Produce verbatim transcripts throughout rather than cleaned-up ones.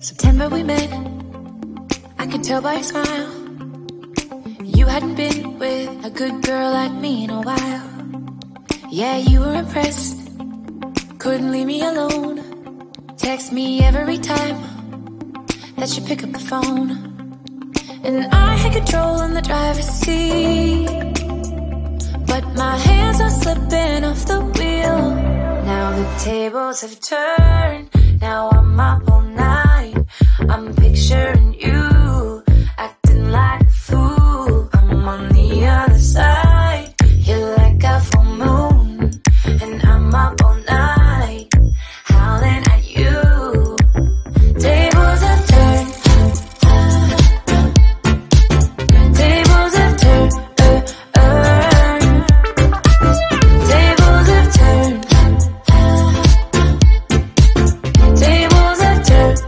September we met, I could tell by your smile. You hadn't been with a good girl like me in a while. Yeah, you were impressed, couldn't leave me alone. Text me every time that you pick up the phone. And I had control in the driver's seat, but my hands are slipping off the wheel. Now the tables have turned, now I'm up all night. I'm picturing you, acting like a fool. I'm on the other side, you're like a full moon, and I'm up all night, howling at you. Tables have turned, tables have turned, tables have turned, tables have turned.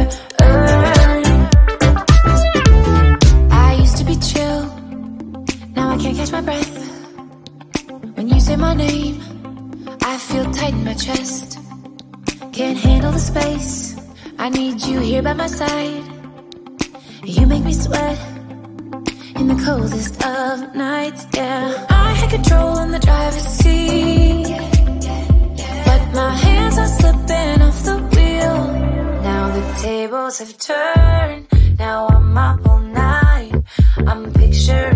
I used to be chill, now I can't catch my breath. When you say my name, I feel tight in my chest. Can't handle the space, I need you here by my side. You make me sweat in the coldest of nights, yeah. I had control in the driver's seat, but my hands are slipping off the wheel. Now the tables have turned, now I'm up all night. I'm picturing